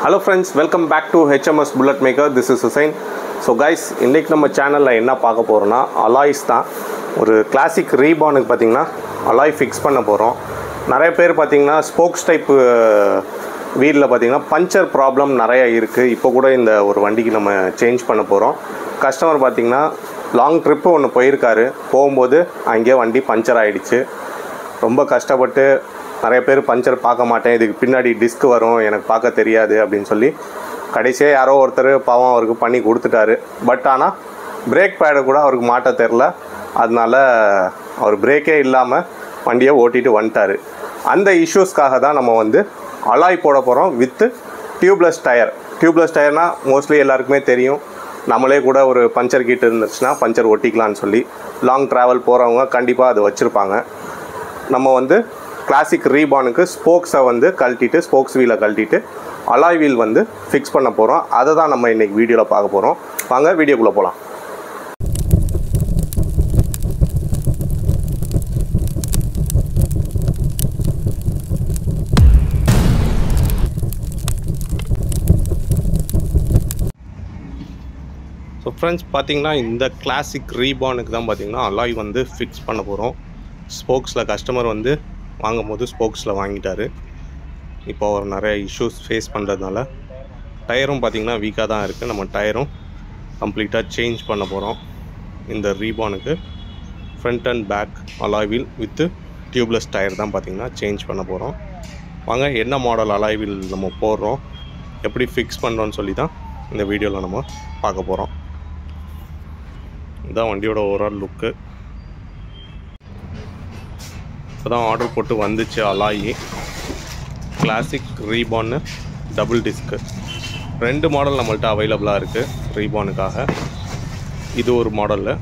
Hello friends, welcome back to HMS Bullet Maker. This is Hussein. So guys, இன்னைக்கு நம்ம சேனல்ல என்ன பார்க்க போறோம்னா அலாய்ஸ் தான். ஒரு கிளாசிக் ரீபானுக்கு பாத்தீங்கன்னா அலாய் ஃபிக்ஸ் பண்ண போறோம். நிறைய பேர் பாத்தீங்கன்னா ஸ்போக்ஸ் டைப் வீல்ல பாத்தீங்கன்னா பஞ்சர் ப்ராப்ளம் நிறைய இருக்கு. இப்போ கூட இந்த ஒரு வண்டிக்கு நம்ம சேஞ்ச் பண்ண போறோம். கஸ்டமர் பாத்தீங்கன்னா லாங் ட்ரிப் ஒன்று போயிருக்காரு. போகும்போது அங்கே வண்டி பஞ்சர் ஆயிடுச்சு. ரொம்ப கஷ்டப்பட்டு நிறைய பேர் பஞ்சர் பார்க்க மாட்டேன், இதுக்கு பின்னாடி டிஸ்க் வரும், எனக்கு பார்க்க தெரியாது அப்படின்னு சொல்லி கடைசியாக யாரோ ஒருத்தர் பாவம் அவருக்கு பண்ணி கொடுத்துட்டாரு. பட் ஆனால் பிரேக் பேடை கூட அவருக்கு மாட்ட தெரில. அதனால அவர் பிரேக்கே இல்லாமல் வண்டியை ஓட்டிகிட்டு வந்துட்டார். அந்த இஷ்யூஸ்க்காக தான் நம்ம வந்து அலாய் போட போகிறோம் வித்து டியூப்லெஸ் டயர். டியூப்லெஸ் டயர்னால் மோஸ்ட்லி எல்லாருக்குமே தெரியும். நம்மளே கூட ஒரு பஞ்சர் கிட் இருந்துச்சுன்னா பஞ்சர் ஒட்டிக்கலான்னு சொல்லி லாங் ட்ராவல் போகிறவங்க கண்டிப்பாக அது வச்சுருப்பாங்க. நம்ம வந்து கிளாசிக் ரீபானுக்கு ஸ்போக்ஸை வந்து கழட்டிட்டு, ஸ்போக்ஸ் வீலை கழட்டிட்டு அலாய் வீல் வந்து ஃபிக்ஸ் பண்ண போகிறோம். அதை தான் நம்ம இன்றைக்கி வீடியோவில் பார்க்க போகிறோம். வாங்க வீடியோக்குள்ளே போகலாம். ஸோ ஃப்ரெண்ட்ஸ், பார்த்திங்கன்னா இந்த கிளாசிக் ரீபானுக்கு தான் பார்த்திங்கன்னா அலாய் வந்து ஃபிக்ஸ் பண்ண போகிறோம். ஸ்போக்ஸில் கஸ்டமர் வந்து வாங்கும் போது ஸ்போக்ஸில் வாங்கிட்டார். இப்போ அவர் நிறைய இஷ்யூஸ் ஃபேஸ் பண்ணுறதுனால டயரும் பார்த்திங்கன்னா வீக்காக தான் இருக்குது. நம்ம டயரும் கம்ப்ளீட்டாக சேஞ்ச் பண்ண போகிறோம். இந்த ரீபானுக்கு front and back alloy wheel with tubeless tyre தான் பார்த்திங்கன்னா சேஞ்ச் பண்ண போகிறோம். வாங்க என்ன மாடல் அலாய் வீல் நம்ம போடுறோம், எப்படி ஃபிக்ஸ் பண்ணுறோன்னு சொல்லி தான் இந்த வீடியோவில் நம்ம பார்க்க போகிறோம். இதுதான் வண்டியோட ஓவரால் லுக்கு. இப்போ தான் ஆர்டர் போட்டு வந்துச்சு அலாயி. கிளாசிக் ரீபான்னு டபுள் டிஸ்க்கு. 2 மாடல் நம்மள்ட்ட அவைலபிளாக இருக்குது ரீபானுக்காக. இது ஒரு மாடலில்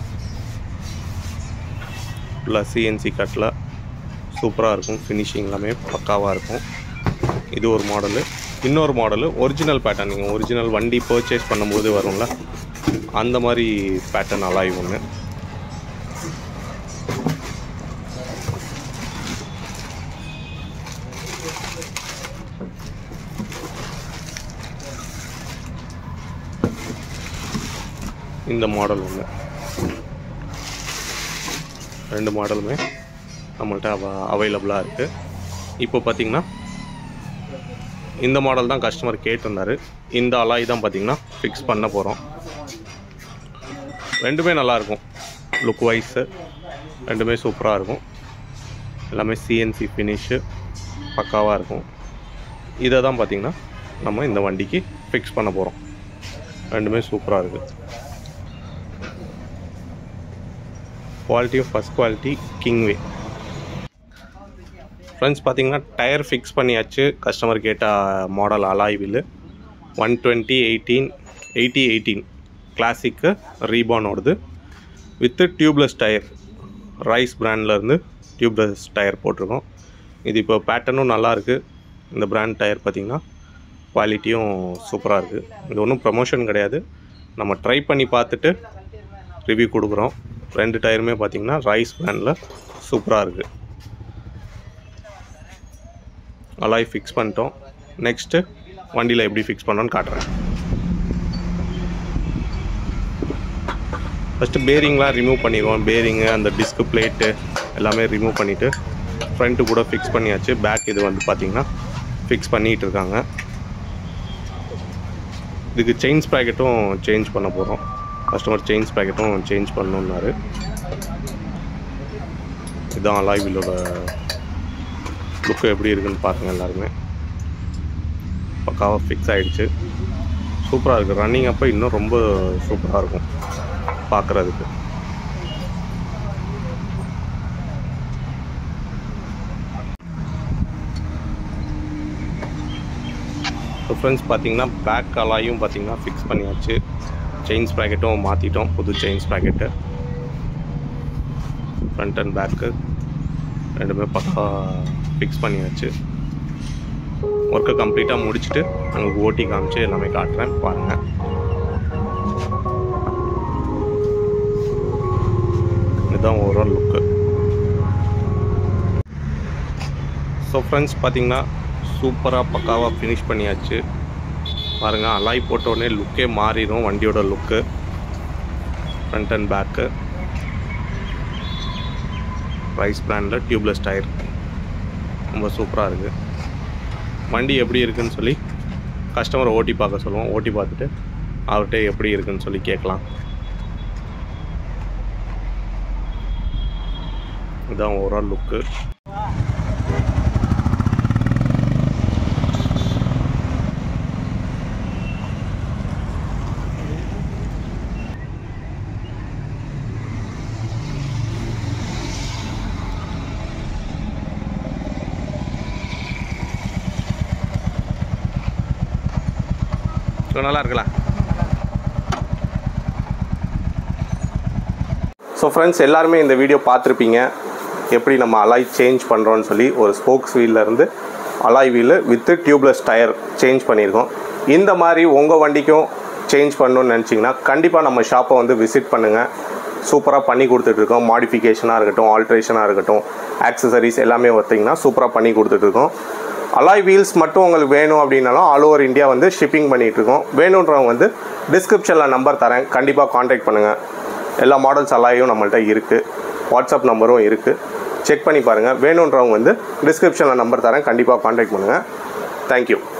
ஃபுல்லாக சிஎன்சி கட்டில் சூப்பராக இருக்கும். ஃபினிஷிங் எல்லாமே பக்காவாக இருக்கும். இது ஒரு மாடலு. இன்னொரு மாடலு ஒரிஜினல் பேட்டர்ன், நீங்கள் ஒரிஜினல் வண்டி பர்ச்சேஸ் பண்ணும்போது வரும்ல அந்த மாதிரி பேட்டர்ன் அலாய் ஒன்று. இந்த மாடல் ஒன்று. 2 மாடலுமே நம்மள்ட்ட அவைலபிளாக இருக்குது. இப்போ பார்த்திங்கன்னா இந்த மாடல் தான் கஸ்டமர் கேட்டிருந்தார். இந்த அலாய் தான் பார்த்திங்கன்னா ஃபிக்ஸ் பண்ண போகிறோம். 2மே நல்லாயிருக்கும். லுக் வைஸு 2மே சூப்பராக இருக்கும். எல்லாமே சிஎன்சி ஃபினிஷு பக்காவாக இருக்கும். இதை தான் பார்த்திங்கன்னா நம்ம இந்த வண்டிக்கு ஃபிக்ஸ் பண்ண போகிறோம். 2மே சூப்பராக இருக்குது. குவாலிட்டியும் ஃபஸ்ட் குவாலிட்டி கிங்வே. ஃப்ரெண்ட்ஸ், பார்த்திங்கன்னா டயர் ஃபிக்ஸ் பண்ணியாச்சு. கஸ்டமர் கேட்ட மாடல் அலாய் வீல் 120/18 கிளாசிக்கு ரீபானோடது வித்து டியூப்லெஸ் டயர். ரைஸ் பிராண்ட்லேருந்து டியூப்லெஸ் டயர் போட்டிருக்கோம். இது இப்போ பேட்டர்னும் நல்லாயிருக்கு. இந்த பிராண்ட் டயர் பார்த்திங்கன்னா குவாலிட்டியும் சூப்பராக இருக்குது. இது ஒன்றும் ப்ரமோஷன் கிடையாது, நம்ம ட்ரை பண்ணி பார்த்துட்டு ரிவ்யூ கொடுக்குறோம். 2 டயருமே பார்த்திங்கன்னா ரைஸ் பிராண்டில் சூப்பராக இருக்குது. அலாய் ஃபிக்ஸ் பண்ணிட்டோம். நெக்ஸ்ட்டு வண்டியில் எப்படி ஃபிக்ஸ் பண்ணுறோன்னு காட்டுறேன். ஃபஸ்ட்டு பேரிங்லாம் ரிமூவ் பண்ணிடுவோம். பேரிங்கு, அந்த டிஸ்க் பிளேட்டு எல்லாமே ரிமூவ் பண்ணிவிட்டு ஃப்ரண்ட்டு கூட ஃபிக்ஸ் பண்ணியாச்சு. பேக் இது வந்து பார்த்திங்கன்னா ஃபிக்ஸ் பண்ணிகிட்டு இருக்காங்க. இதுக்கு செயின் ஸ்ப்ராக்கெட்டும் சேஞ்ச் பண்ண போகிறோம். கஸ்டமர் செயின் ஸ்ப்ராக்கெட்டும் சேஞ்ச் பண்ணணுன்னாரு. இதுதான் அலாய் வீலோட லுக்கு எப்படி இருக்குன்னு பாருங்கள். எல்லாருமே பக்காவாக ஃபிக்ஸ் ஆகிடுச்சு. சூப்பராக இருக்குது. ரன்னிங் அப்போ இன்னும் ரொம்ப சூப்பராக இருக்கும் பார்க்குறதுக்கு. ஸோ ஃப்ரெண்ட்ஸ், பார்த்திங்கன்னா பேக் அலாயும் பார்த்திங்கன்னா ஃபிக்ஸ் பண்ணியாச்சு. செயின் ஸ்ப்ராக்கெட்டும் மாற்றிட்டோம், புது chain sprocket. Front and back 2மே பக்கா ஃபிக்ஸ் பண்ணியாச்சு. ஒர்க்கை கம்ப்ளீட்டாக முடிச்சுட்டு உங்களுக்கு ஓட்டி காமிச்சு எல்லாமே காட்டுறேன் பாருங்கள். இதுதான் ஓவரால் லுக்கு. ஸோ ஃப்ரெண்ட்ஸ், பார்த்திங்கன்னா சூப்பராக பக்காவாக ஃபினிஷ் பண்ணியாச்சு. பாருங்கள், அலாய் போட்டோடனே லுக்கே மாறிடும். வண்டியோட லுக்கு ஃப்ரண்ட் அண்ட் பேக்கு. ரைஸ் பிராண்டில் டியூப்லெஸ் டயர் ரொம்ப சூப்பராக இருக்குது. வண்டி எப்படி இருக்குதுன்னு சொல்லி கஸ்டமரை ஓட்டி பார்க்க சொல்லுவோம். ஓட்டி பார்த்துட்டு அவர்கிட்ட எப்படி இருக்குதுன்னு சொல்லி கேட்கலாம். இதுதான் ஓவரால் லுக்கு. நல்லா இருக்கலாம். ஸோ ஃப்ரெண்ட்ஸ், எல்லாருமே இந்த வீடியோ பார்த்துருப்பீங்க. எப்படி நம்ம அலாய் சேஞ்ச் பண்ணுறோன்னு சொல்லி ஒரு ஸ்போக்ஸ் வீல்லேருந்து alloy wheel with tubeless tyre change பண்ணியிருக்கோம். இந்த மாதிரி உங்கள் வண்டிக்கும் சேஞ்ச் பண்ணணுன்னு நினச்சிங்கன்னா கண்டிப்பாக நம்ம ஷாப்பை வந்து விசிட் பண்ணுங்கள். சூப்பராக பண்ணி கொடுத்துட்ருக்கோம். மாடிஃபிகேஷனாக இருக்கட்டும், ஆல்ட்ரேஷனாக இருக்கட்டும், ஆக்சசரிஸ் எல்லாமே பார்த்திங்கன்னா சூப்பராக பண்ணி கொடுத்துட்ருக்கோம். அலாய் வீல்ஸ் மட்டும் உங்களுக்கு வேணும் அப்படின்னாலும் ஆல் ஓவர் இந்தியா வந்து ஷிப்பிங் பண்ணிகிட்ருக்கோம். வேணுன்றவங்க வந்து டிஸ்கிரிப்ஷனில் நம்பர் தரேன், கண்டிப்பாக காண்டாக்ட் பண்ணுங்கள். எல்லா மாடல்ஸ் அலாயும் நம்மள்ட்ட இருக்குது. வாட்ஸ்அப் நம்பரும் இருக்குது, செக் பண்ணி பாருங்கள். வேணுன்றவங்க வந்து டிஸ்கிரிப்ஷனில் நம்பர் தரேன், கண்டிப்பாக காண்டாக்ட் பண்ணுங்கள். தேங்க்யூ.